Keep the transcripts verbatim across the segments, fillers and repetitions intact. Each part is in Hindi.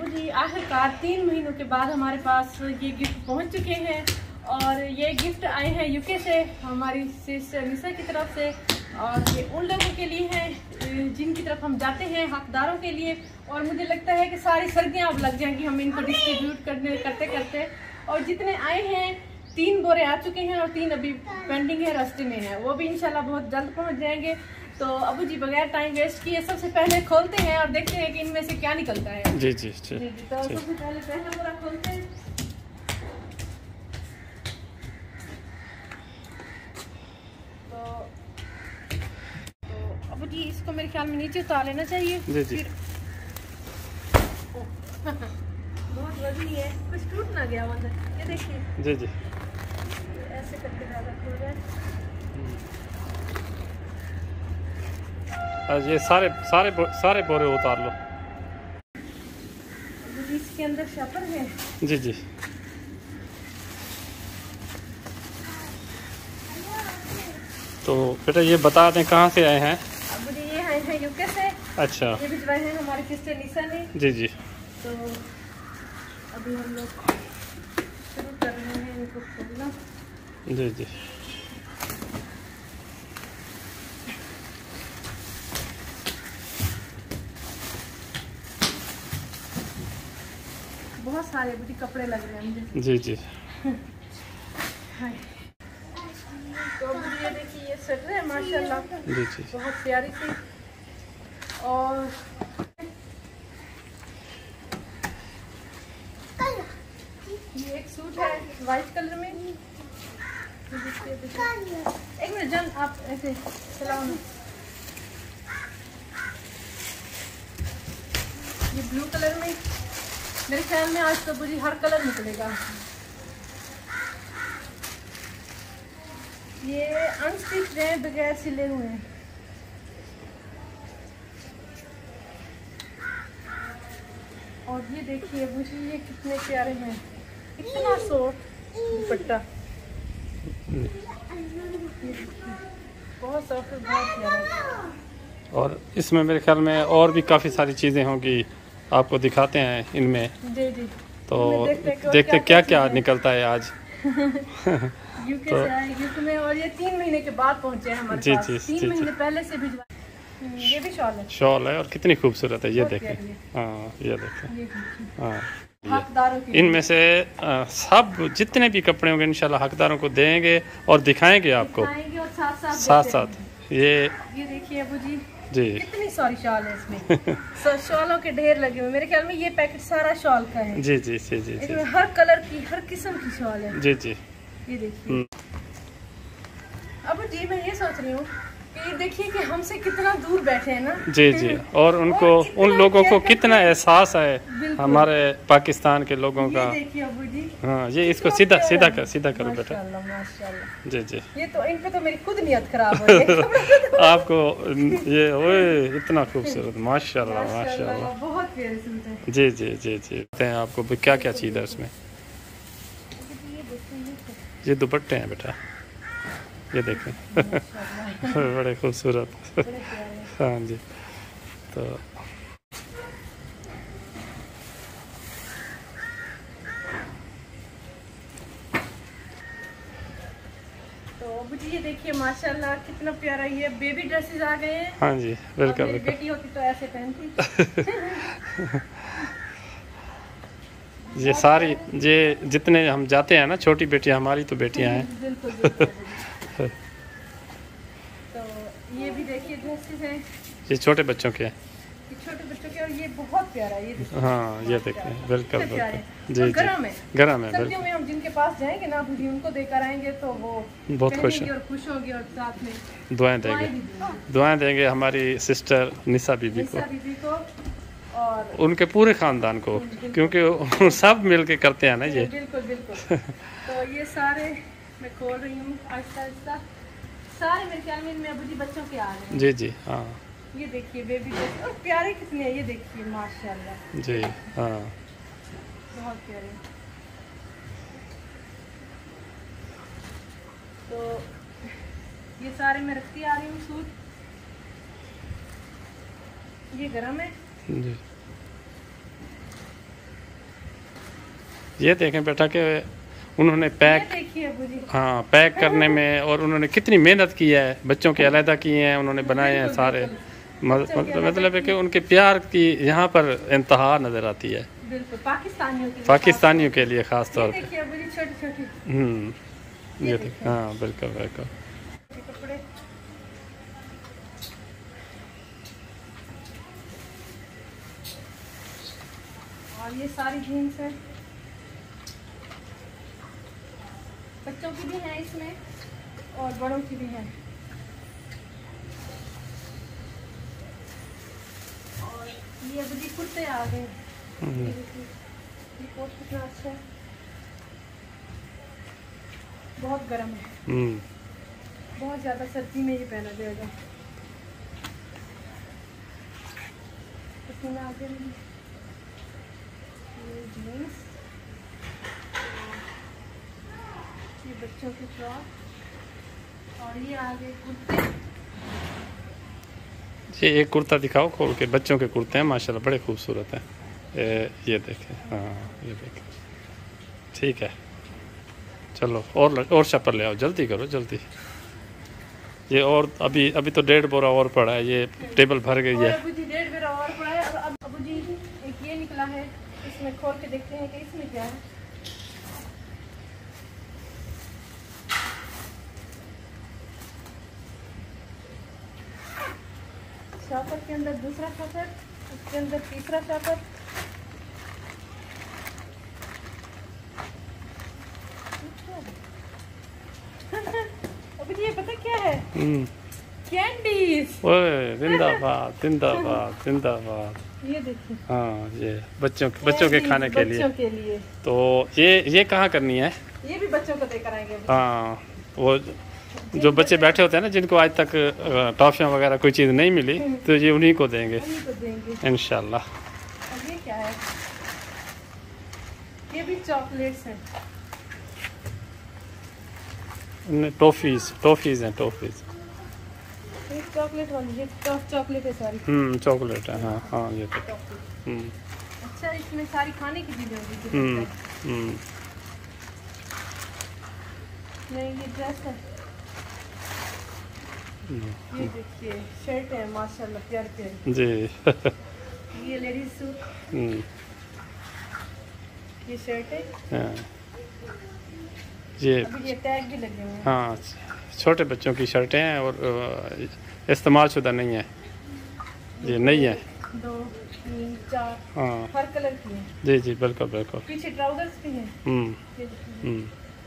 अबू जी आखिरकार तीन महीनों के बाद हमारे पास ये गिफ्ट पहुंच चुके हैं और ये गिफ्ट आए हैं यूके से हमारी सिस्टर निशा की तरफ से। और ये उन लोगों के लिए हैं जिनकी तरफ हम जाते हैं, हकदारों के लिए। और मुझे लगता है कि सारी सर्दियाँ अब लग जाएंगी हम इनको डिस्ट्रीब्यूट करने करते करते। और जितने आए हैं तीन बोरे आ चुके हैं और तीन अभी पेंडिंग है, रास्ते में है, वो भी इंशाल्लाह बहुत जल्द पहुंच जाएंगे। तो अबू जी बगैर टाइम वेस्ट किए सबसे पहले खोलते हैं और देखते हैं कि इनमें से क्या निकलता है। जी जी जी, जी, जी तो सबसे पहले पहला बोरा खोलते हैं। तो तो अबू जी इसको मेरे ख्याल में नीचे उतार लेना चाहिए। जी जी बहुत वजनी है, कुछ टूट ना गया अंदर। ये देखिए जी जी ऐसे करके ज़्यादा खुल रहा है। आज ये सारे सारे बो, सारे बोरे उतार लो। इसके अंदर शपर है। जी जी तो बेटा ये बता दें कहाँ से आए हैं? अब ये आए हैं यूके से। अच्छा, ये भिजवाए हैं हमारी सिस्टर निशा ने। जी जी तो अभी हम लोग शुरू कर रहे हैं इनको खोलना। जी जी बहुत सारे बुरी कपड़े लग रहे हैं मुझे। जी जी तो अभी ये देखिए ये स्वेटर है माशाल्लाह, जी जी बहुत प्यारी सी। और ये एक सूट है वाइट कलर में। एक मिनट जान आप ऐसे चलाओ ना। ये ब्लू कलर में, मेरे ख्याल में आज तो बुरी हर कलर निकलेगा। ये अनस्टिच हैं, बगैर सिले हुए हैं। और ये देखिए बुरी ये कितने प्यारे हैं, इतना सॉफ्ट दुपट्टा, बहुत सॉफ्ट, बहुत प्यारा। और इसमें मेरे ख्याल में और भी काफ़ी सारी चीज़ें होंगी, आपको दिखाते हैं इनमें। जी जी तो देखते, देखते क्या क्या, क्या है। निकलता है आज। यूके तो, से आए यूके में, और ये तीन महीने के बाद पहुंचे हैं हमारे जी पास। जी तीन जी महीने जी पहले से भिजवा। ये भी शॉल है, शॉल है और कितनी खूबसूरत है, ये बहुत देखें। प्यारी है। हाँ ये देखें। ये देखिए हाँ हकदारों के इनमें से आ, सब जितने भी कपड़े होंगे इंशाल्लाह हकदारों को देंगे और दिखाएंगे आपको दिखाएंगे और साथ साथ साथ देते साथ। रहेंगे। ये ये देखिए अबू जी जी कितनी सारी शॉल है इसमें। सो शॉलों के ढेर लगे हुए, मेरे ख्याल में ये पैकेट सारा शॉल का है। जी जी जी जी इसमें हर कलर की, हर किस्म की शॉल है। जी जी ये देखिए अबू जी मैं ये सोच रही हूँ कि देखिए कि हमसे कितना दूर बैठे हैं ना। जी जी और उनको और उन लोगों को केयर कितना करते हैं। एहसास है बिल्कुल। हमारे पाकिस्तान के लोगों का। ये देखिए अबू जी हाँ ये इसको कितना सीधा प्यारा सीधा है। कर सीधा करो बेटा। माशाल्लाह माशाल्लाह। जी जी ये तो इन पे तो मेरी खुद नियत खराब हो गई। आपको ये ओए इतना खूबसूरत, माशाल्लाह माशाल्लाह। बहुत प्यारे सूट है। जी जी जी जी बताते हैं आपको भी क्या क्या चीज़ है उसमें। ये दुपट्टे हैं बेटा, ये देखें। बड़े खूबसूरत। हाँ जी तो तो अबू जी ये देखिए माशाल्लाह कितना प्यारा, ये बेबी ड्रेसेस आ गए हैं। हाँ जी बिल्कुल मेरी बिल्कुल। बेटी होती तो ऐसे पहनती। ये सारी ये जितने हम जाते हैं ना, छोटी बेटियां हमारी तो बेटियां हैं। बिल्कुल बिल्कुल। तो ये भी देखिए ड्रेसेस हैं, ये छोटे बच्चों के हैं। ये छोटे बच्चों के, और ये बहुत प्यारा है। ये देखिए हाँ ये देखें बिल्कुल कितने प्यारे बिल्कुल। हैं। जी और जी गरम है, गरम है सर्दियों बिल्कुल। में हम जिनके पास जाएंगे ना अबू जी उनको देकर आएंगे तो वो बहुत खुश पहनेंगे हैं, और खुश होंगे और साथ में दुआएं देंगे। दुआएं भी देंगे। दुआएं देंगे हमारी सिस्टर निशा बीबी निशा को, बीबी को और उनके पूरे ख़ानदान को, क्योंकि सब मिल के करते हैं ना ये। बिल्कुल बिल्कुल। तो ये सारे मैं खोल रही हूँ आहिस्ता आहिस्ता। सारे मेरे ख्याल में इनमें अबू जी बच्चों के आ रहे हैं। जी जी हाँ ये देखिए बेबी ड्रेस, और प्यारे कितने हैं, ये देखिए माशाल्लाह जी हाँ बहुत प्यारे। तो ये सारे मैं रखती आ रही हूँ सूट। ये गरम है, जी ये देखें बेटा कि उन्होंने पैक, हाँ पैक करने में, और उन्होंने कितनी मेहनत की है, बच्चों के अलहदा किए हैं, उन्होंने बनाए हैं सारे। मतलब है कि उनके प्यार की यहाँ पर इंतहा नज़र आती है, पाकिस्तानियों के लिए, पाकिस्तानियों के लिए ख़ास तौर पर। छोटी-छोटी, हम्म ये देखिए, हाँ बिल्कुल बिल्कुल। और ये सारी जीन्स है, बच्चों की भी है इसमें और बड़ों की भी है। और ये अभी भी कुर्ते आ गए, ये कोट कितना अच्छा है, बहुत गर्म है, बहुत ज़्यादा सर्दी में ये पहना जाएगा। इसमें आगे ये जीन्स, ये बच्चों की फ्रॉक, और ये आगे कुर्ते। ये एक कुर्ता दिखाओ खोल के, बच्चों के कुर्ते हैं माशाल्लाह, बड़े खूबसूरत हैं। ये, ये देखें, हाँ ये देखें, ठीक है। चलो और और शपर ले आओ, जल्दी करो जल्दी। ये और अभी अभी तो डेढ़ बोरा और पड़ा है, ये टेबल भर गई है। अबू जी डेढ़ बोरा और पड़ा है। और अब अबू जी एक ये निकला है, इसमें खोल के देखते हैं कि इसमें क्या है। शॉपर के अंदर दूसरा शॉपर, उसके अंदर तीसरा शॉपर। अभी ये पता क्या है? कैंडीज। ओए जिंदाबाद जिंदाबाद जिंदाबाद। ये देखिए, हाँ ये बच्चों बच्चों के खाने के लिए। बच्चों के लिए तो ये ये कहाँ करनी है? ये भी बच्चों को देकर आएंगे। हाँ वो जो बच्चे बैठे होते हैं ना, जिनको आज तक टॉफियाँ वगैरह कोई चीज़ नहीं मिली, तो ये उन्हीं को देंगे, देंगे इंशाल्लाह। अब ये क्या है? ये भी चॉकलेट्स हैं, टॉफीज टॉफीज हैं टॉफीज। ये चॉकलेट वाली, ये चॉकलेट है सारी। हम्म चॉकलेट है, हाँ हाँ ये तो। हम्म अच्छा, इसमें सारी खाने की चीजें होगी। हम्म हम्म नहीं, ये ड्रेस है। ये देखिए शर्ट है माशाल्लाह, प्यार प्यार जी। ये लेडीज सूट, हम्म ये शर्ट है। हाँ ये अभी ये टैग भी लगे हुए हैं। हाँ छोटे बच्चों की शर्टें हैं और इस्तेमाल शुदा नहीं है, ये नहीं है। दो तीन चार, हाँ हर कलर की है। जी जी बिल्कुल बिल्कुल। पीछे ट्राउजर्स भी हैं। हम्म हम्म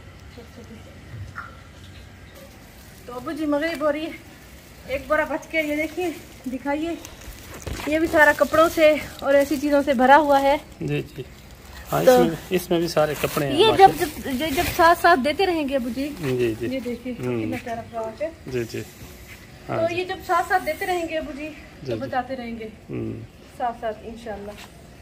तो अबू जी मगरिब हो रही है, एक बोरा बच के, ये देखिए दिखाइए, ये भी सारा कपड़ों से और ऐसी चीज़ों से भरा हुआ है। जी जी हाँ, तो इसमें, इसमें भी सारे कपड़े हैं। ये जब जब जब, जब साथ साथ देते रहेंगे अबू जी। जी जी ये देखिए कितना प्यारा फ्रॉक है। जी जी हाँ तो जी। ये जब साथ साथ देते रहेंगे अबू जी, तो बताते रहेंगे साथ साथ इंशाल्लाह।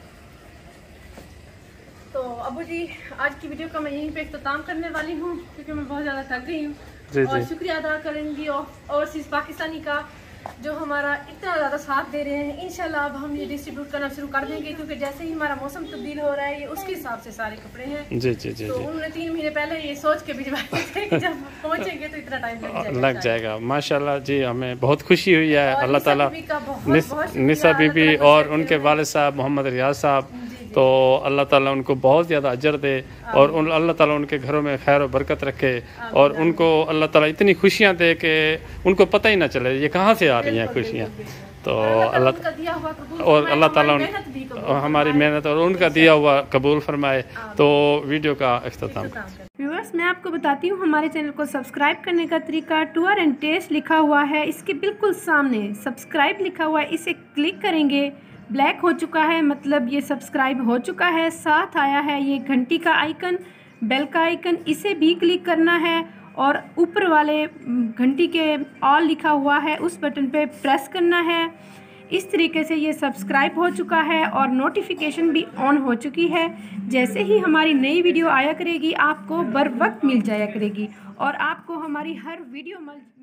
तो अबू जी आज की वीडियो का मैं यहीं पे इख्तिताम करने वाली हूँ, क्योंकि मैं बहुत ज़्यादा थक गई हूँ। और शुक्रिया अदा करेंगी ओवरसीज़ पाकिस्तानी का, जो हमारा इतना ज़्यादा साथ दे रहे हैं। इंशाल्लाह अब हम ये डिस्ट्रीब्यूट करना शुरू कर देंगे, क्योंकि जैसे ही हमारा मौसम तब्दील हो रहा है, ये उसके हिसाब से सारे कपड़े हैं। जी जी जी। तो उन्होंने तीन महीने पहले ये सोच के भिजवाए थे कि जब पहुंचेंगे तो इतना टाइम लग जाएगा। लग जाएगा माशाल्लाह जी, हमें बहुत खुशी हुई है। अल्लाह ताला निस, निसा बीबी और उनके वालिद साहब मोहम्मद रियाज साहब, तो अल्लाह ताला उनको बहुत ज़्यादा अजर दे और उन अल्लाह ताला उनके घरों में खैर और बरकत रखे और उनको अल्लाह ताला इतनी खुशियाँ दे कि उनको पता ही ना चले ये कहाँ से आ रही हैं खुशियाँ। तो अल्लाह और अल्लाह ताला हमारी मेहनत और उनका दिया हुआ कबूल फरमाए। तो वीडियो का इख्तिताम। व्यूअर्स, मैं आपको बताती हूँ हमारे चैनल को सब्सक्राइब करने का तरीका। टूर एंड टेस्ट लिखा हुआ है, इसके बिल्कुल सामने सब्सक्राइब लिखा हुआ है, इसे क्लिक करेंगे। ब्लैक हो चुका है, मतलब ये सब्सक्राइब हो चुका है। साथ आया है ये घंटी का आइकन, बेल का आइकन, इसे भी क्लिक करना है। और ऊपर वाले घंटी के ऑल लिखा हुआ है, उस बटन पे प्रेस करना है। इस तरीके से ये सब्सक्राइब हो चुका है और नोटिफिकेशन भी ऑन हो चुकी है। जैसे ही हमारी नई वीडियो आया करेगी, आपको बर वक्त मिल जाया करेगी और आपको हमारी हर वीडियो मिल